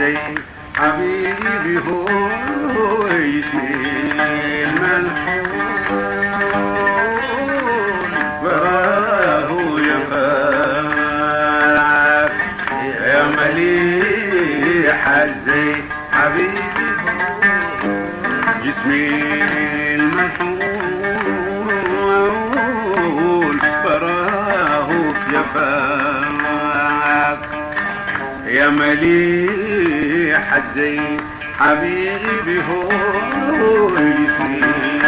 حزي حبيبي هو يشيل ملحون براه يفاك يا مليح حزي حبيبي جسمي الملحون براه يفاك يا مليح حزي حبيبي هو جسمي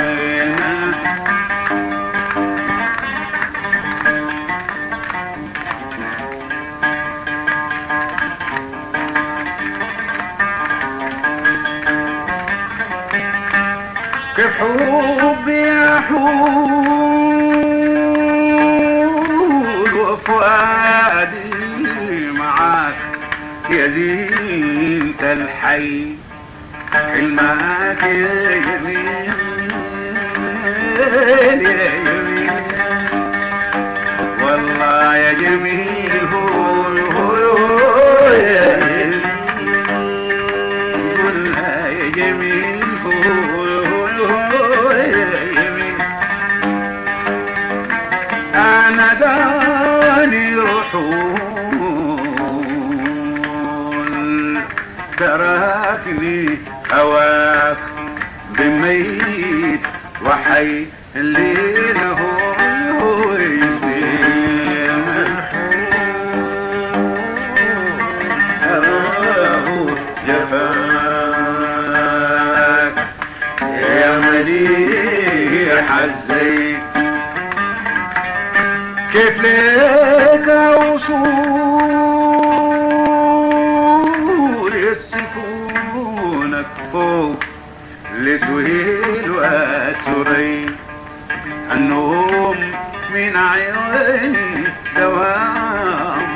كيف حبي يحول وفؤادي معاك يا زينة الحي حلمك يا يمين يا يمين والله يا جميل هو يا جميل والله يا جميل هو أنا داني رحول تركني هواك بميت وحي الليل هو يسير أراه جفاك يا مليح الزيت كيف لك وصول يسكونك فوق لسهيل واتري النوم من عيوني دوام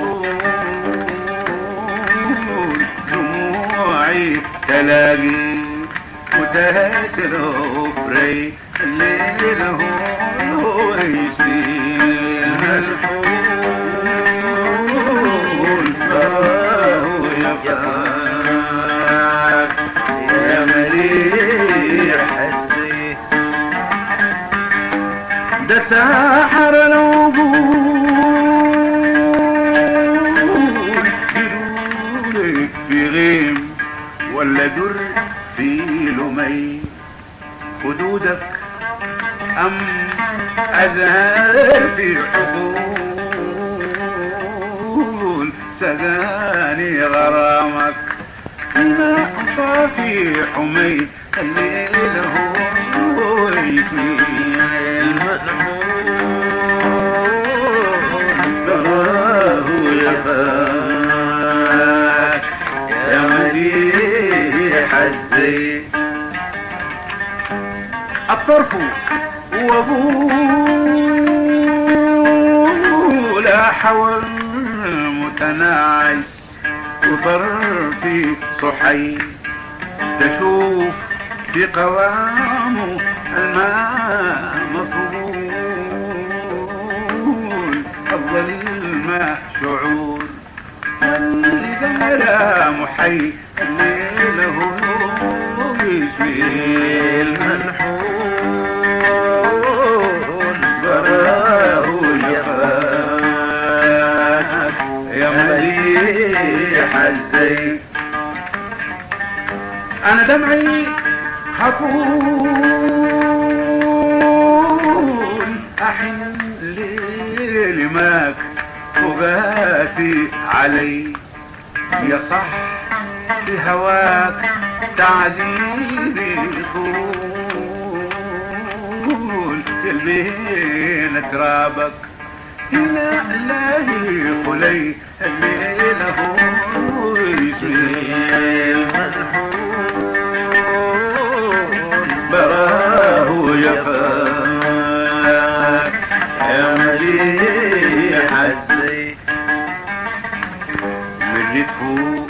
مفصول دموعي تلاقي وتهسر وفري الليل هو يسير ملحون فهو يفاك يا مليح الزيت ده ساحر العقول جرولك في غيم ولا در في لمي خدودك أم أزهر في حقول سقاني غرامك لا في حمي الليل هو يسميل الملحون براه يفاك يا مليح الزيت الطرف وابول حول متناعش وطرفي صحي تشوف في قوامه الماء مفضول أفضل الماء شعور اللي دار محي الليل هو يسيل ملحون براه يفاك يا مليح الزيت أنا دمعي حقول أحن ليل ماك وغافي علي يا صح بهواك تعذيبي طول يلبين ترابك إلا الله قلي الليل هو يسيل ملحون براه يفاك يا مليح الزيت من فوق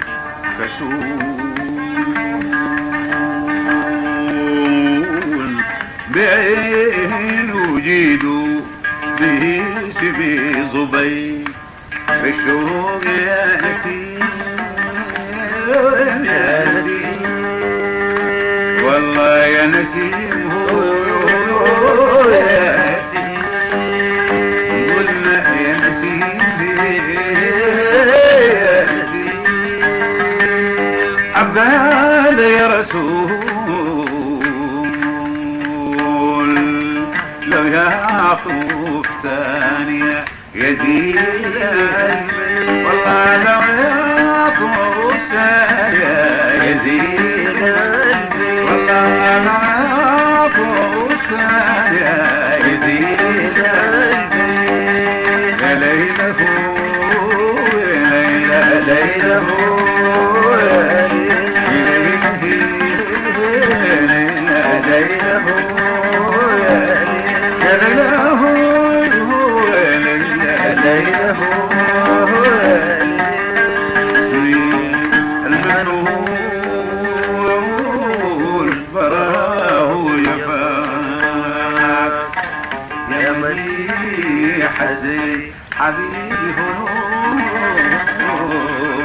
كسول بعين وجيدو به سبي ظبي بالشوق يأتي والله يا نسيم هو يا نسيم قلنا يا نسيم يا نسيم عباد يا رسول لو يعطوك ثانية يزيد والله لو يعطوك ثانية يزيد والله لو يعطوك ثانية يزيد يا ليله يا ليله ليله المنون فراه يفاك يا مليح حبيبي